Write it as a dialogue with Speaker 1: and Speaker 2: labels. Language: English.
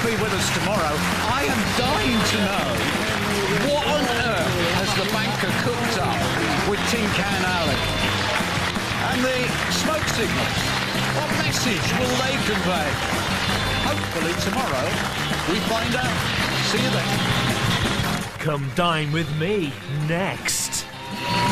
Speaker 1: be with us tomorrow. I am dying to know what on earth has the banker cooked up with Tin Can Alley? And the smoke signals, what message will they convey? Hopefully tomorrow we find out. See you then.
Speaker 2: Come dine with me next.